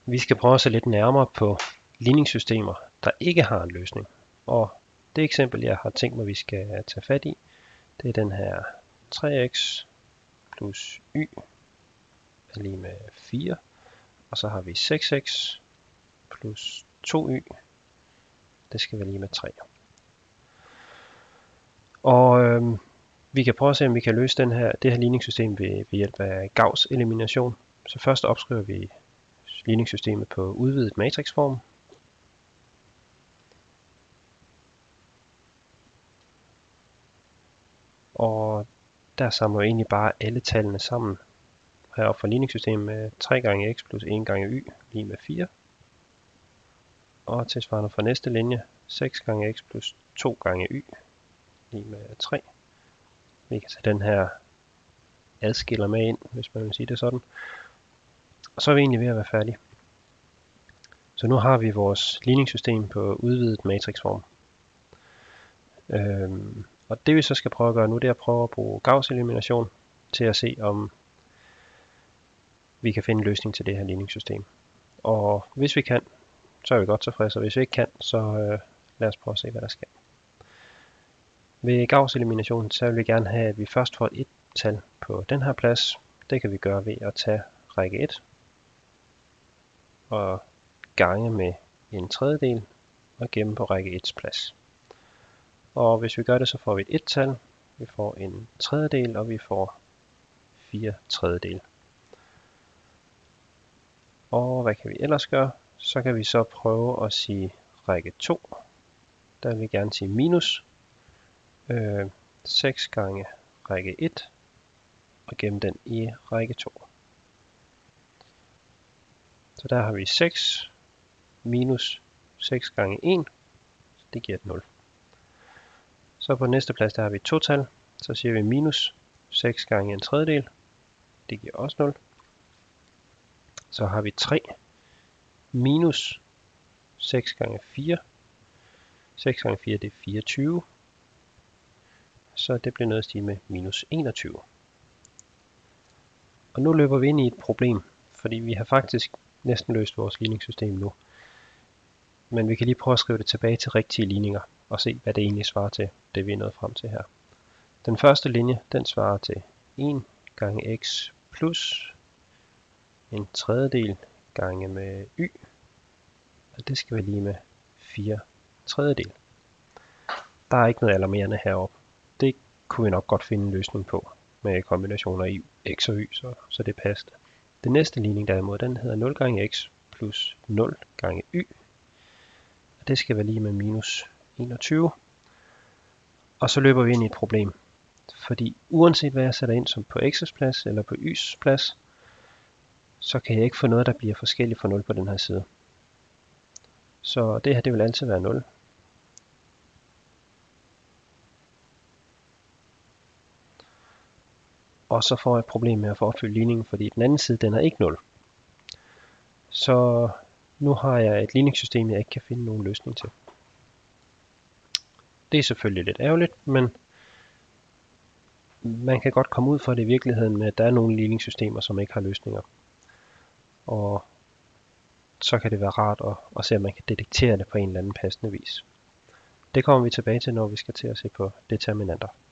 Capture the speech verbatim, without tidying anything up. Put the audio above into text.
Vi skal prøve at se lidt nærmere på ligningssystemer, der ikke har en løsning. Og det eksempel, jeg har tænkt mig, vi skal tage fat i, det er den her tre x plus y er lige med fire. Og så har vi seks x plus to y. Det skal være lige med tre. Og øhm, vi kan prøve at se, om vi kan løse den her, det her ligningssystem ved, ved hjælp af Gauss elimination. Så først opskriver vi ligningssystemet på udvidet matrixform. Og der samler vi egentlig bare alle tallene sammen. Heroppe for ligningssystemet med tre gange x plus en gange y lige med fire. Og tilsvarende for næste linje, seks gange x plus to gange y lige med tre. Vi kan tage den her adskiller med ind, hvis man vil sige det sådan. Og så er vi egentlig ved at være færdige. Så nu har vi vores ligningssystem på udvidet matrixform. Øhm, og det vi så skal prøve at gøre nu, det er at prøve at bruge Gauss elimination til at se, om vi kan finde en løsning til det her ligningssystem. Og hvis vi kan, så er vi godt tilfredse, og hvis vi ikke kan, så øh, lad os prøve at se, hvad der sker. Ved Gauss elimination, så vil vi gerne have, at vi først får et tal på den her plads. Det kan vi gøre ved at tage række et og gange med en tredjedel og gemme på række et's plads. Og hvis vi gør det, så får vi et et-tal, vi får en tredjedel, og vi får fire tredjedel. Og hvad kan vi ellers gøre? Så kan vi så prøve at sige række to. Der vil vi gerne sige minus øh, seks gange række et og gemme den i række to. Så der har vi seks minus seks gange en, så det giver et nul. Så på næste plads der har vi et to-tal, så siger vi minus seks gange en tredjedel, det giver også nul. Så har vi tre minus seks gange fire, seks gange fire det er fireogtyve, så det bliver nødt at stige med minus enogtyve. Og nu løber vi ind i et problem, fordi vi har faktisk næsten løst vores ligningssystem nu. Men vi kan lige prøve at skrive det tilbage til rigtige ligninger og se, hvad det egentlig svarer til, det vi er nået frem til her. Den første linje, den svarer til en gange x plus en tredjedel gange med y, og det skal være lige med fire tredjedel. Der er ikke noget alarmerende heroppe. Det kunne vi nok godt finde en løsning på med kombinationer i x og y, så, så det passede. Den næste ligning derimod, den hedder nul gange x plus nul gange y, og det skal være lige med minus enogtyve. Og så løber vi ind i et problem, fordi uanset hvad jeg sætter ind som på x's plads eller på y's plads, så kan jeg ikke få noget, der bliver forskelligt fra nul på den her side. Så det her, det vil altid være nul. Og så får jeg et problem med at få opfyldt ligningen, fordi den anden side, den er ikke nul. Så nu har jeg et ligningssystem, jeg ikke kan finde nogen løsning til. Det er selvfølgelig lidt ærgerligt, men man kan godt komme ud fra det i virkeligheden med, at der er nogle ligningssystemer, som ikke har løsninger. Og så kan det være rart at, at se, om man kan detektere det på en eller anden passende vis. Det kommer vi tilbage til, når vi skal til at se på determinanter.